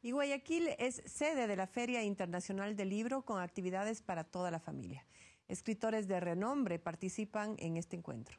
Y Guayaquil es sede de la Feria Internacional del Libro con actividades para toda la familia. Escritores de renombre participan en este encuentro.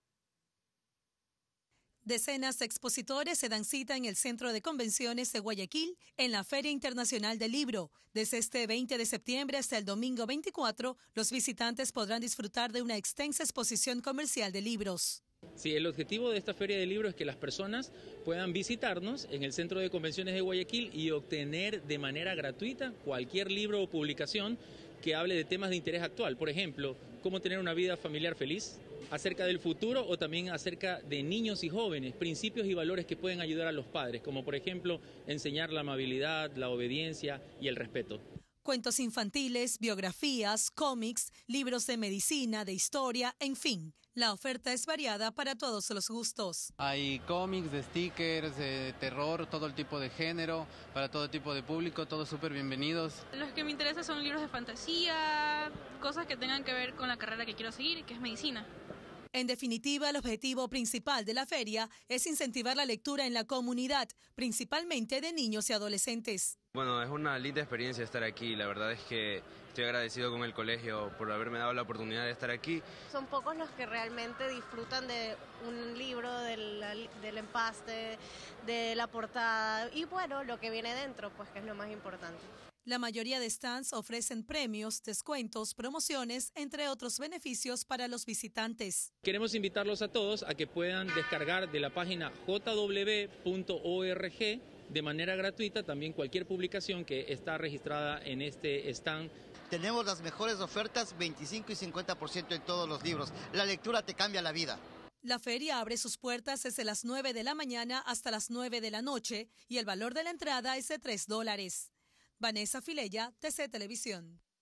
Decenas de expositores se dan cita en el Centro de Convenciones de Guayaquil en la Feria Internacional del Libro. Desde este 20 de septiembre hasta el domingo 24, los visitantes podrán disfrutar de una extensa exposición comercial de libros. Sí, el objetivo de esta Feria del Libro es que las personas puedan visitarnos en el Centro de Convenciones de Guayaquil y obtener de manera gratuita cualquier libro o publicación que hable de temas de interés actual. Por ejemplo, cómo tener una vida familiar feliz, acerca del futuro o también acerca de niños y jóvenes, principios y valores que pueden ayudar a los padres, como por ejemplo enseñar la amabilidad, la obediencia y el respeto. Cuentos infantiles, biografías, cómics, libros de medicina, de historia, en fin. La oferta es variada para todos los gustos. Hay cómics, de stickers, de terror, todo el tipo de género, para todo tipo de público, todos súper bienvenidos. Los que me interesan son libros de fantasía, cosas que tengan que ver con la carrera que quiero seguir, que es medicina. En definitiva, el objetivo principal de la feria es incentivar la lectura en la comunidad, principalmente de niños y adolescentes. Bueno, es una linda experiencia estar aquí. La verdad es que estoy agradecido con el colegio por haberme dado la oportunidad de estar aquí. Son pocos los que realmente disfrutan de un libro, del empaste, de la portada y bueno, lo que viene dentro, pues que es lo más importante. La mayoría de stands ofrecen premios, descuentos, promociones, entre otros beneficios para los visitantes. Queremos invitarlos a todos a que puedan descargar de la página jw.org de manera gratuita también cualquier publicación que está registrada en este stand. Tenemos las mejores ofertas, 25 y 50% en todos los libros. La lectura te cambia la vida. La feria abre sus puertas desde las 9 de la mañana hasta las 9 de la noche y el valor de la entrada es de $3. Vanessa Filella, TC Televisión.